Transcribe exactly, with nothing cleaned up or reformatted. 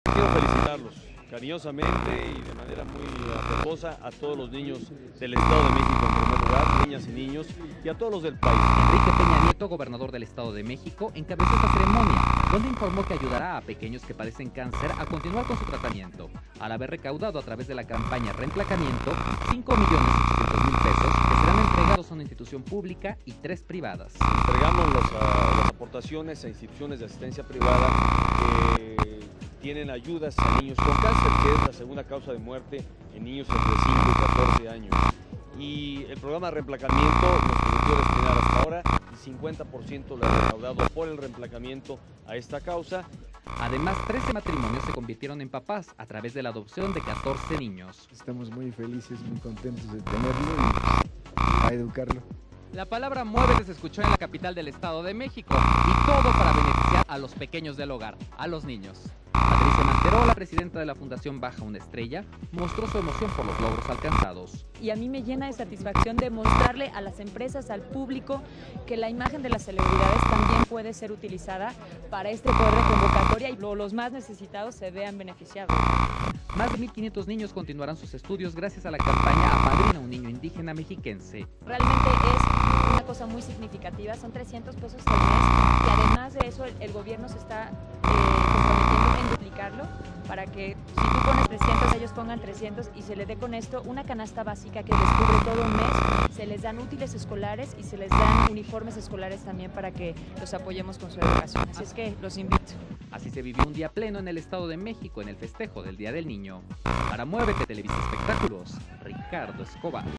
Quiero felicitarlos cariñosamente y de manera muy afectuosa a todos los niños del Estado de México en primer lugar, niñas y niños, y a todos los del país. Enrique Peña Nieto, gobernador del Estado de México, encabezó esta ceremonia, donde informó que ayudará a pequeños que padecen cáncer a continuar con su tratamiento, al haber recaudado a través de la campaña Reemplacamiento cinco millones ochocientos mil pesos que serán entregados a una institución pública y tres privadas. Entregamos los, uh, las aportaciones a instituciones de asistencia privada que tienen ayudas a niños con cáncer, que es la segunda causa de muerte en niños entre cinco y catorce años. Y el programa de reemplacamiento nos permitió destinar hasta ahora el cincuenta por ciento de lo recaudado por el reemplacamiento a esta causa. Además, trece matrimonios se convirtieron en papás a través de la adopción de catorce niños. Estamos muy felices, muy contentos de tenerlo y a educarlo. La palabra Muévete se escuchó en la capital del Estado de México, y todo para beneficiar a los pequeños del hogar, a los niños. Patricia Manterola, la presidenta de la Fundación Baja una Estrella, mostró su emoción por los logros alcanzados. Y a mí me llena de satisfacción de mostrarle a las empresas, al público, que la imagen de las celebridades también puede ser utilizada para este poder de convocatoria y los más necesitados se vean beneficiados. Más de mil quinientos niños continuarán sus estudios gracias a la campaña Apadrina un niño indígena mexiquense. Realmente es una cosa muy significativa, son trescientos pesos al mes y además de eso el, el gobierno se está eh, comprometiendo en duplicarlo para que si tú pones trescientos ellos pongan trescientos y se les dé con esto una canasta básica que les cubre todo un mes, se les dan útiles escolares y se les dan uniformes escolares también para que los apoyemos con su educación. Así es que los invito. Así se vivió un día pleno en el Estado de México en el festejo del Día del Niño. Para Muévete Televisa Espectáculos, Ricardo Escobar.